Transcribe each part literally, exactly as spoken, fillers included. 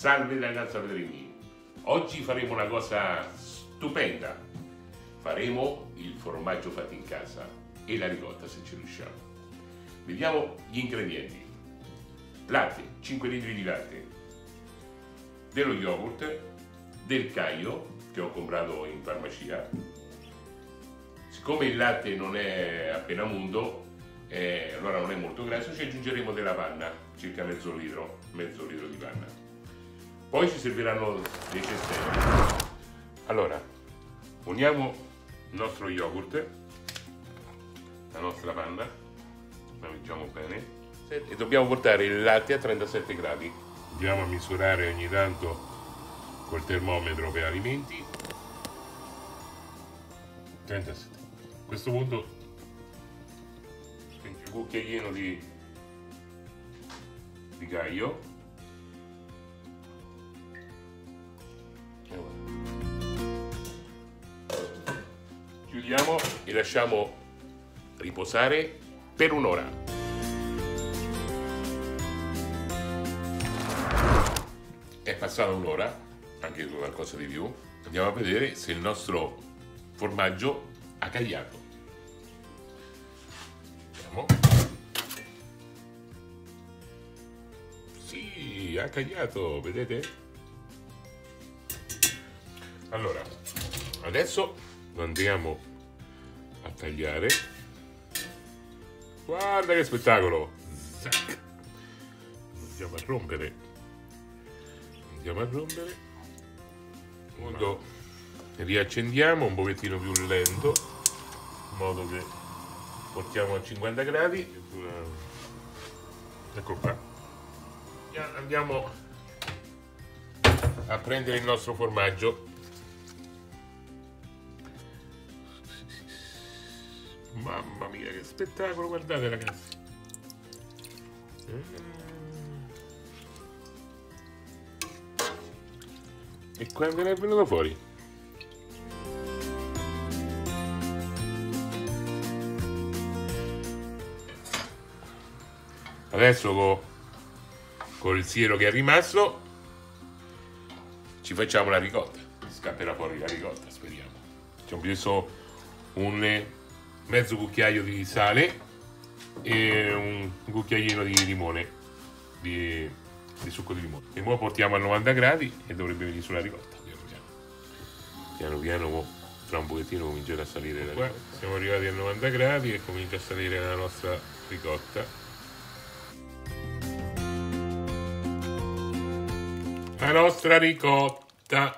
Salve ragazzi Pedrini, oggi faremo una cosa stupenda, faremo il formaggio fatto in casa e la ricotta se ci riusciamo. Vediamo gli ingredienti: latte, cinque litri di latte, dello yogurt, del caglio che ho comprato in farmacia. Siccome il latte non è appena mundo, eh, allora non è molto grasso, ci aggiungeremo della panna, circa mezzo litro, mezzo litro di panna. Poi ci serviranno dei cestelli. Allora, uniamo il nostro yogurt, la nostra panna, la mettiamo bene e dobbiamo portare il latte a trentasette gradi. Andiamo a misurare ogni tanto col termometro per alimenti. trentasette. A questo punto un cucchiaino di, di caglio. Chiudiamo e lasciamo riposare per un'ora. È passata un'ora, anche qualcosa di più. Andiamo a vedere se il nostro formaggio ha cagliato. Vediamo. Sì, ha cagliato, vedete? Allora, adesso lo andiamo a tagliare. Guarda che spettacolo! Zac. Andiamo a rompere. Andiamo a rompere. Quando riaccendiamo un pochettino più lento, in modo che portiamo a cinquanta gradi. Ecco qua. Andiamo a prendere il nostro formaggio. Mamma mia che spettacolo, guardate ragazzi. E quando è venuto fuori? Adesso con, con il siero che è rimasto ci facciamo la ricotta. Scapperà fuori la ricotta, speriamo. Ci ho messo un mezzo cucchiaio di sale e un cucchiaino di limone, di, di succo di limone. E ora portiamo a novanta gradi e dovrebbe venire sulla ricotta. Piano piano, piano, piano tra un pochettino comincerà a salire la ricotta. Siamo arrivati a novanta gradi e comincia a salire la nostra ricotta. La nostra ricotta.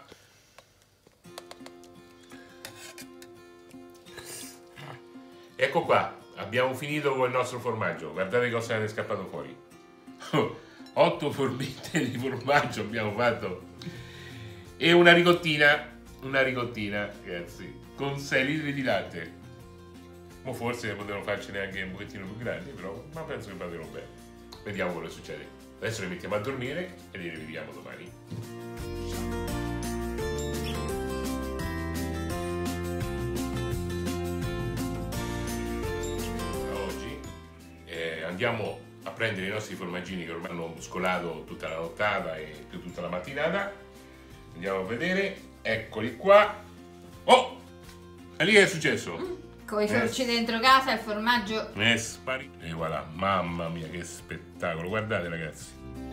Ecco qua, abbiamo finito con il nostro formaggio. Guardate cosa ne è scappato fuori. otto forbette di formaggio abbiamo fatto e una ricottina, una ricottina, ragazzi, con sei litri di latte. O forse potevano farcene anche un pochettino più grandi, però ma penso che vadano bene. Vediamo cosa succede. Adesso li mettiamo a dormire e li rivediamo domani. Andiamo a prendere i nostri formaggini che ormai hanno muscolato tutta la nottata e più tutta la mattinata. Andiamo a vedere, eccoli qua. Oh! E lì che è successo? Mm, con i sorci dentro casa il formaggio è sparito. E voilà, mamma mia che spettacolo, guardate ragazzi.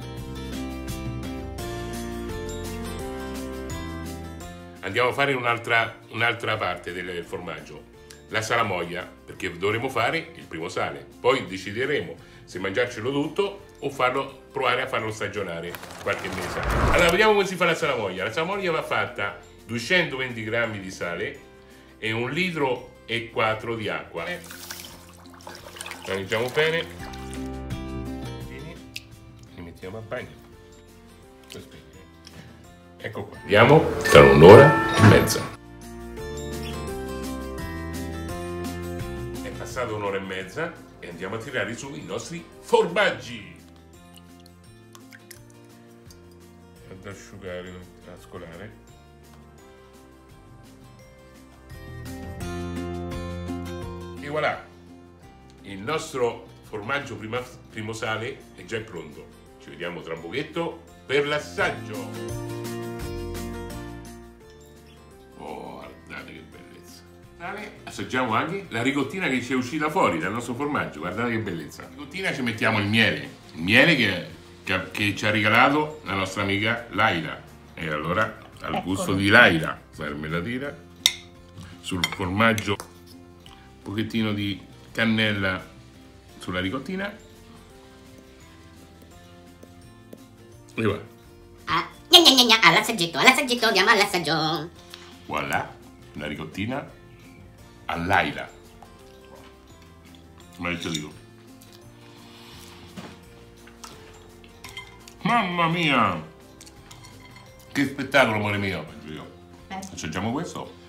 Andiamo a fare un'altra un'altra parte del formaggio. La salamoia, perché dovremo fare il primo sale, poi decideremo se mangiarcelo tutto o farlo, provare a farlo stagionare qualche mese. Allora vediamo come si fa la salamoia. La salamoia va fatta duecentoventi grammi di sale e un litro e quattro di acqua. La mettiamo bene e mettiamo a bagno. Ecco qua. Vediamo tra un'ora e mezza. Passata un'ora e mezza e andiamo a tirare su i nostri formaggi ad asciugare, a scolare. E voilà, il nostro formaggio prima, primo sale è già pronto. Ci vediamo tra un pochetto per l'assaggio. Oh, guardate che bellezza. Assaggiamo anche la ricottina che ci è uscita fuori dal nostro formaggio, guardate che bellezza. La ricottina ci mettiamo il miele, il miele che, che, che ci ha regalato la nostra amica Laila. E allora, al Eccolo. gusto di Laila, marmellatina, sul formaggio, un pochettino di cannella sulla ricottina. E va. Ah, gna gna gna gna, all'assaggetto, all'assaggetto, andiamo all'assaggio. Voilà, la ricottina all'Aila. Ma che dico? Mamma mia! Che spettacolo, amore mio! Assaggiamo questo.